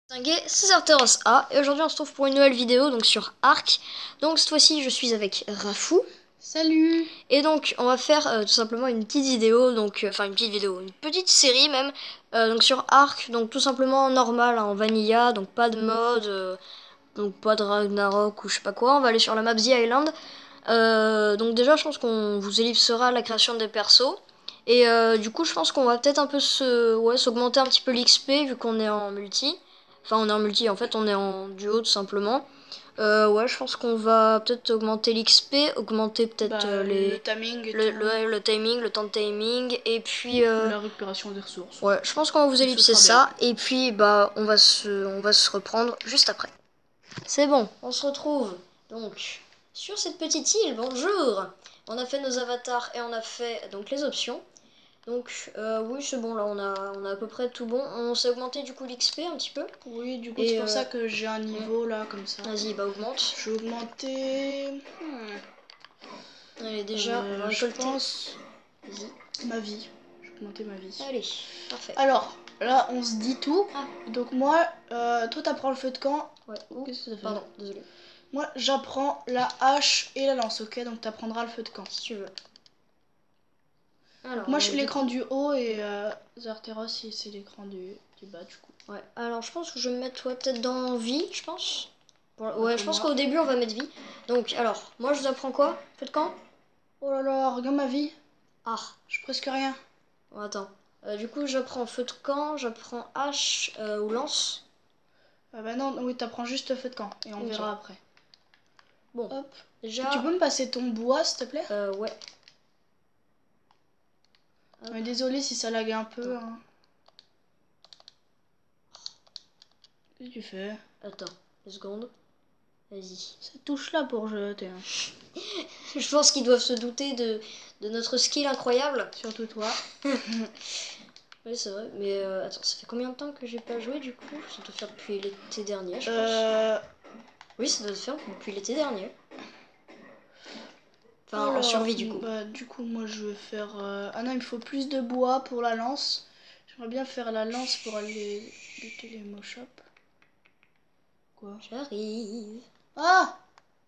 C'est Arteros A et aujourd'hui on se retrouve pour une nouvelle vidéo donc sur Ark. Donc cette fois-ci je suis avec Rafou. Salut. Et donc on va faire tout simplement une petite vidéo, donc enfin une petite série même, donc sur Ark, donc tout simplement normal hein, en vanilla, donc pas de mode, donc pas de Ragnarok ou je sais pas quoi. On va aller sur la map The Island. Donc déjà je pense qu'on vous ellipsera la création des persos. Et du coup je pense qu'on va peut-être un peu s'augmenter un petit peu l'XP vu qu'on est en multi. Enfin on est en multi, en fait on est en duo tout simplement. Ouais, je pense qu'on va peut-être augmenter l'XP, augmenter peut-être le timing et le timing, le temps de timing, et puis la récupération des ressources. ouais, je pense qu'on va vous ellipser ça, et puis bah on va se reprendre juste après. C'est bon, on se retrouve donc sur cette petite île. Bonjour. On a fait nos avatars et on a fait donc les options. Donc oui c'est bon, là on a à peu près tout bon. On s'est augmenté du coup l'XP un petit peu. Oui, du coup c'est pour ça que j'ai un niveau là comme ça. Vas-y, bah augmente. Je vais augmenter. Allez, déjà on va récolter. Je pense ma vie. Je vais augmenter ma vie. Allez, parfait. Alors là on se dit tout. Ah. Donc moi, toi t'apprends le feu de camp. Ouais. Qu'est-ce que ça fait? Pardon, désolé. Moi j'apprends la hache et la lance, ok? Donc t'apprendras le feu de camp. Si tu veux. Alors, moi je suis l'écran du haut et Zarteros c'est l'écran du bas du coup. Ouais, alors je pense que je vais me mettre peut-être dans vie, je pense. Ouais, je pense qu'au début on va mettre vie. Donc alors, moi je vous apprends quoi? Feu de camp? Oh là là, regarde ma vie. Ah. Je presque rien. Bon, attends. Du coup j'apprends feu de camp, j'apprends hache ou lance. Bah non, oui, t'apprends juste feu de camp et on verra après. Bon, hop. Déjà... Tu peux me passer ton bois s'il te plaît? Ouais. Désolé si ça lag un peu. Hein. Qu'est-ce que tu fais? Attends, une seconde. Vas-y. Cette touche là pour jeter. Hein. Je pense qu'ils doivent se douter de notre skill incroyable. Surtout toi. Oui, c'est vrai, mais attends, ça fait combien de temps que j'ai pas joué du coup? Ça doit faire depuis l'été dernier, je pense. Oui, ça doit se faire depuis l'été dernier. Enfin, alors, en survie du coup. Bah, du coup, moi je vais faire. Ah non, il me faut plus de bois pour la lance. J'aimerais bien faire la lance pour aller buter les mochops. Quoi? J'arrive. Ah!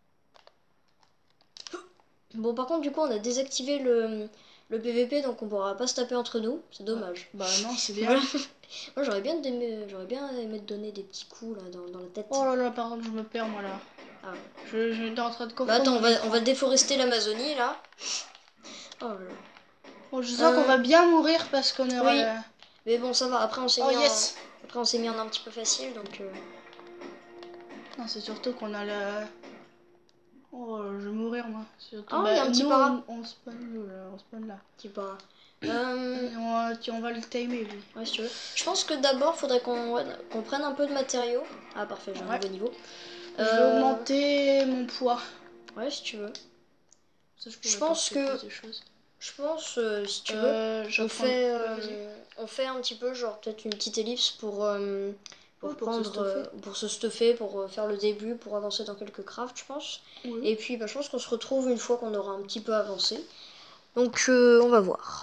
Bon, par contre, du coup, on a désactivé le PVP, donc on pourra pas se taper entre nous. C'est dommage. Bah non, c'est bien. Moi, j'aurais bien aimé te donner des petits coups là dans la tête. Oh là là, par contre, je me perds moi là. Ah. Je suis en train de confondre. Bah attends, on va déforester l'Amazonie là. Oh là là. Bon, je sens qu'on va bien mourir parce qu'on est. Oui. Mais bon, ça va. Après, on s'est mis yes. Après, on s'est mis en un petit peu facile, donc. Non, c'est surtout qu'on a la. Oh, je vais mourir moi. Surtout, il y a un petit para. On spawn là. Petit para. On va le timer lui. Ouais, si tu veux. Je pense que d'abord, faudrait qu'on prenne un peu de matériaux. Ah, parfait, j'ai un nouveau niveau. Je vais augmenter mon poids. Ouais, si tu veux. Ça, je pense que. Je pense, si tu veux, on fait un petit peu, genre peut-être une petite ellipse pour se stuffer, pour faire le début, pour avancer dans quelques crafts, je pense. Oui. Et puis, bah, je pense qu'on se retrouve une fois qu'on aura un petit peu avancé. Donc, on va voir.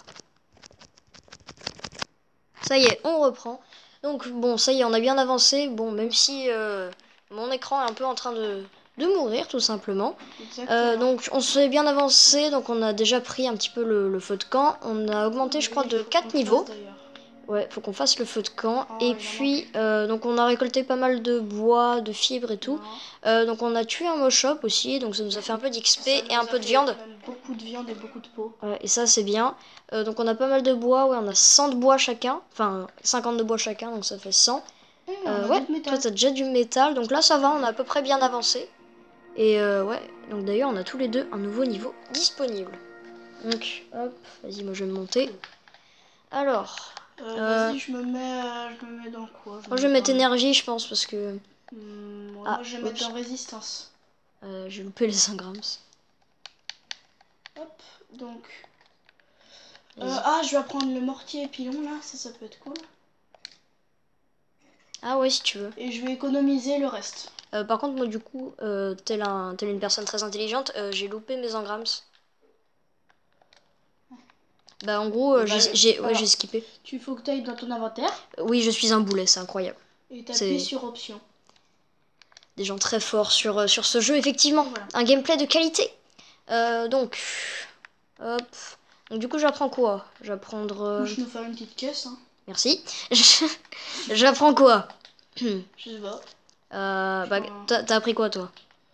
Ça y est, on reprend. Donc, bon, ça y est, on a bien avancé. Bon, même si mon écran est un peu en train de mourir tout simplement. Donc on s'est bien avancé, donc on a déjà pris un petit peu le feu de camp. On a augmenté je crois de 4 niveaux. Ouais, faut qu'on fasse le feu de camp. Et puis donc on a récolté pas mal de bois, de fibres et tout. Donc on a tué un moshop aussi, donc ça nous a fait un peu d'XP et un peu de viande. Beaucoup de viande et beaucoup de peau. Et ça c'est bien. Donc on a pas mal de bois, ouais, on a 100 de bois chacun. Enfin 50 de bois chacun, donc ça fait 100. Ouais, toi t'as déjà du métal, donc là ça va, on a à peu près bien avancé. Et ouais, donc d'ailleurs on a tous les deux un nouveau niveau disponible. Donc hop, vas-y, moi je vais me monter. Alors, vas-y, je me mets dans quoi? Moi je vais mettre énergie, je pense, parce que... moi je vais mettre dans résistance. J'ai loupé les 5 grammes. Hop, donc... je vais prendre le mortier et pilon là, ça peut être cool. Ah ouais, si tu veux. Et je vais économiser le reste. Par contre, moi du coup, telle une personne très intelligente, j'ai loupé mes engrams. Bah en gros, j'ai skippé. Il faut que tu ailles dans ton inventaire. Oui, je suis un boulet, c'est incroyable. Et t'appuies sur option. Des gens très forts sur ce jeu, effectivement. Voilà. Un gameplay de qualité. Donc, hop. Donc du coup, j'apprends quoi? Je vais prendre... Je vais nous faire une petite caisse. Hein. Merci. J'apprends quoi? Je sais pas. Bah, t'as appris quoi, toi?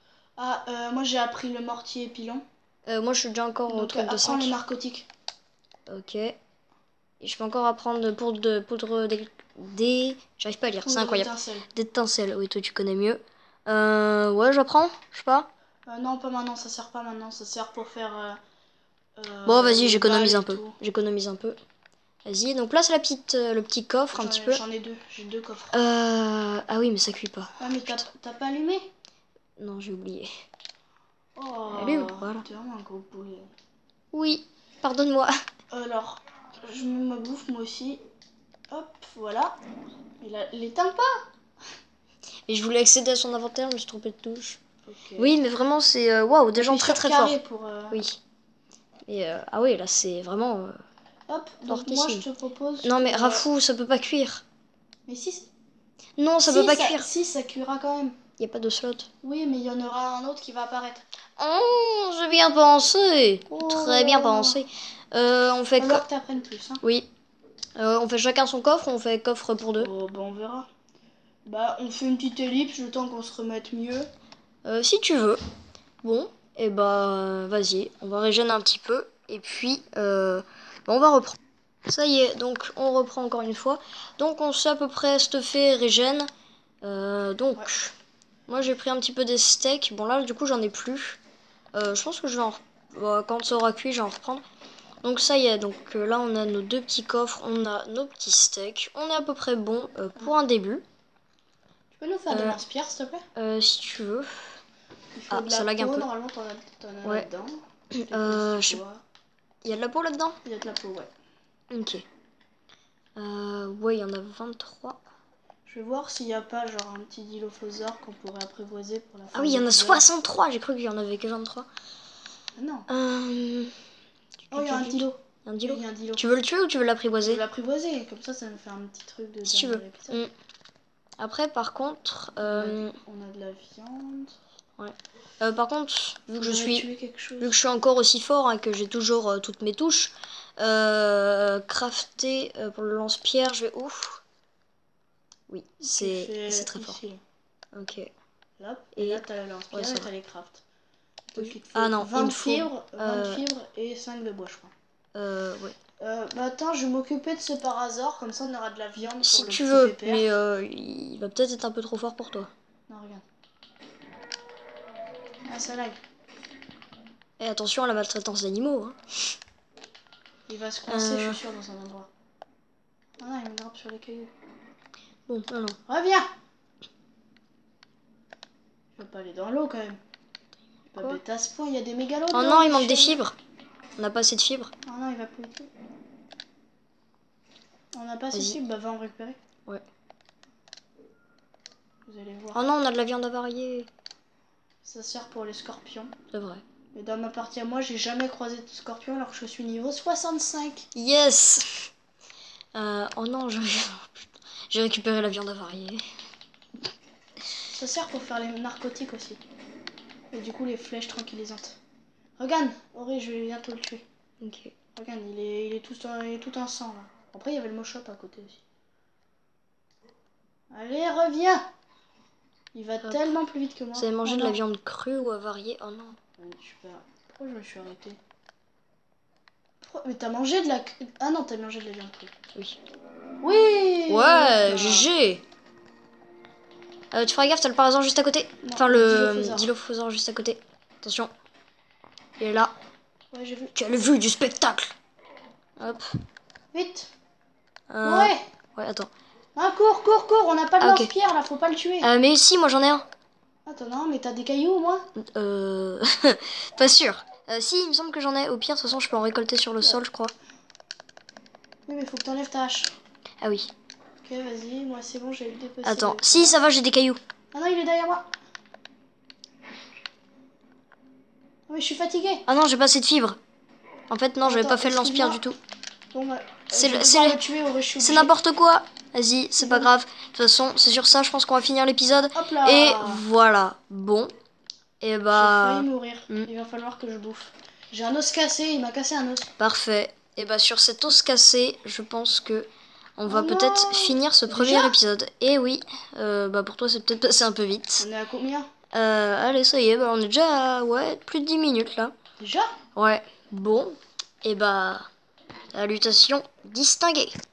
Ah, moi j'ai appris le mortier pilon. Moi, je suis déjà encore au truc de 5. les narcotiques. Ok. Et je peux encore apprendre poudre des... J'arrive pas à lire, c'est incroyable. D'étincelles, oui, toi tu connais mieux. Ouais, j'apprends, je sais pas. Non, pas maintenant, ça sert pas maintenant. Ça sert pour faire... Bon, vas-y, j'économise un peu. J'économise un peu. Vas-y, donc là c'est le petit coffre un petit peu. J'en ai 2, j'ai 2 coffres. Ah oui, mais ça cuit pas. Ah, mais t'as pas allumé? Non, j'ai oublié. Oh, Allume, voilà. t'es vraiment un gros poulet. Oui, pardonne-moi. Alors, je mets ma bouffe moi aussi. Hop, voilà. Il éteint pas. Et je voulais accéder à son inventaire, je me suis trompée de touche. Okay. Oui, mais vraiment c'est waouh, des gens très très forts. Pour, Oui. Et ah oui, là c'est vraiment. Hop, donc moi je te propose. Non mais Rafou, ça peut pas cuire. Mais si. Non, ça peut pas cuire. Si, ça cuira quand même. Y a pas de slot. Oui, mais il y en aura un autre qui va apparaître. Oh, j'ai bien pensé. Très bien pensé. On fait. Alors que t'apprennes plus. Hein. Oui. On fait chacun son coffre ou on fait coffre pour 2? Oh, bah on verra. Bah on fait une petite ellipse le temps qu'on se remette mieux. Si tu veux. Bon, et bah vas-y, on va régénérer un petit peu et puis on va reprendre. Ça y est, donc on reprend encore une fois. Donc on sait à peu près stuffé régène. Donc ouais. Moi j'ai pris un petit peu des steaks. Bon là du coup j'en ai plus. Je pense que je vais quand ça aura cuit, je vais en reprendre. Donc ça y est, donc là on a nos 2 petits coffres, on a nos petits steaks. On est à peu près bon pour un début. Tu peux nous faire des lance-pierres s'il te plaît? Si tu veux. Ah, ça lag un peu. Normalement t'en as ouais. là-dedans. Il y a de la peau là-dedans? Il y a de la peau, ouais. Ok. Ouais, il y en a 23. Je vais voir s'il n'y a pas genre un petit dilophosaure qu'on pourrait apprivoiser pour la fin. Ah oui, il y en a 63. J'ai cru qu'il y en avait que 23. Ah non. Oh, il y a un dilo. Il y a un dilo. Tu veux le tuer ou tu veux l'apprivoiser? Je veux l'apprivoiser. Comme ça me fait un petit truc de si tu veux. Après, par contre... On a de la viande. Ouais. Par contre, vu que je suis encore aussi fort, hein, que j'ai toujours toutes mes touches, crafter pour le lance-pierre, je vais où? Oui, c'est très fort. Ok. Là, et là t'as le lance-pierre et t'as les crafts. Donc, il te faut 20 fibres et 5 de bois, je crois. Ouais. Bah attends, je vais m'occuper de ce par hasard, comme ça on aura de la viande si pour tu le veux, petit pépère. Mais il va peut-être être un peu trop fort pour toi. Non, regarde. Ah, ça lag. Et attention à la maltraitance d'animaux. Hein. Il va se coincer, je suis sûr, dans un endroit. Ah non, il me grappe sur les cailloux. Bon, non. Reviens! Je vais pas aller dans l'eau quand même. Pas bête à ce point, il y a des mégalodons. Oh non, il manque des fibres. On n'a pas assez de fibres. Oh non, il va polluer. On n'a pas assez de fibres, bah va en récupérer. Ouais. Vous allez voir. Oh non, on a de la viande avariée. Ça sert pour les scorpions. C'est vrai. Mais dans ma partie à moi, j'ai jamais croisé de scorpion alors que je suis niveau 65. Yes! Oh non, j'ai récupéré la viande avariée. Ça sert pour faire les narcotiques aussi. Et du coup, les flèches tranquillisantes. Regarde, Auré, je vais bientôt le tuer. Ok. Regarde, il est tout en sang là. Après, il y avait le mochop à côté aussi. Allez, reviens! Il va tellement plus vite que moi. Vous avez mangé de la viande crue ou avariée? Oh non. Super. Pourquoi je me suis arrêtée? Mais t'as mangé de la... Ah non, t'as mangé de la viande crue. Oui. Oui! Ouais, GG! Tu feras gaffe, t'as le parasol juste à côté. Non, enfin, le dilophosaure juste à côté. Attention. Il est là. Ouais, j'ai vu. Tu as le vu du spectacle. Hop. Vite. Ouais. Ouais, attends. Ah, cours, on n'a pas de lance-pierre là, faut pas le tuer. Mais si, moi j'en ai un. Attends, non, mais t'as des cailloux, moi? Pas sûr. Si, il me semble que j'en ai. Au pire, de toute façon, je peux en récolter sur le sol, je crois. Oui, mais faut que t'enlèves ta hache. Ah oui. Ok, vas-y, moi c'est bon, j'ai le dépassé. Attends, si, ça va, j'ai des cailloux. Ah non, il est derrière moi. Oh, mais je suis fatiguée. Ah non, j'ai pas assez de fibres. En fait, non, j'avais pas fait le lance-pierre du tout. Bon, bah, c'est n'importe quoi. Vas-y, c'est pas grave. De toute façon, c'est sur ça, je pense qu'on va finir l'épisode. Hop là. Et voilà. Bon. Et J'ai bah... failli mourir. Il va falloir que je bouffe. J'ai un os cassé, il m'a cassé un os. Parfait. Et bah sur cet os cassé, je pense que on va Oh peut-être non. finir ce premier Déjà épisode. Et oui, bah pour toi c'est peut-être passé un peu vite. On est à combien? Allez, ça y est, bah on est déjà à ouais, plus de 10 minutes là. Déjà? Ouais, bon. Et bah, salutations distinguées.